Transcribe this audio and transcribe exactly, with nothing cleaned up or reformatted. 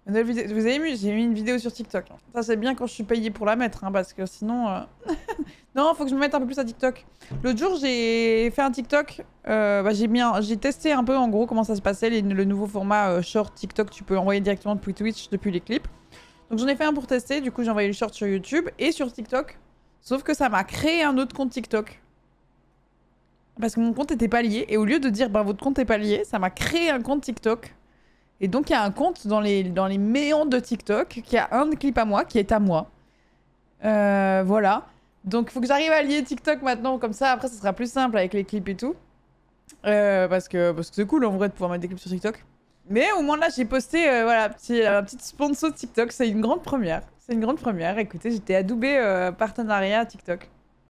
Vous avez vu, j'ai mis une vidéo sur TikTok. Ça, c'est bien quand je suis payée pour la mettre, hein, parce que sinon... Euh... non, faut que je me mette un peu plus à TikTok. L'autre jour, j'ai fait un TikTok. Euh, bah, j'ai bien, j'ai testé un peu, en gros, comment ça se passait, les, le nouveau format euh, short TikTok. Tu peux envoyer directement depuis Twitch, depuis les clips. Donc, j'en ai fait un pour tester. Du coup, j'ai envoyé le short sur YouTube et sur TikTok. Sauf que ça m'a créé un autre compte TikTok. Parce que mon compte était pas lié. Et au lieu de dire, bah, votre compte est pas lié, ça m'a créé un compte TikTok. Et donc, il y a un compte dans les, dans les méandres de TikTok qui a un clip à moi, qui est à moi. Euh, voilà. Donc, il faut que j'arrive à lier TikTok maintenant. Comme ça, après, ça sera plus simple avec les clips et tout. Euh, parce que parce que c'est cool, en vrai, de pouvoir mettre des clips sur TikTok. Mais au moins, là, j'ai posté euh, voilà, petit, un petit sponsor TikTok. C'est une grande première. C'est une grande première. Écoutez, j'étais adoubée euh, partenariat TikTok.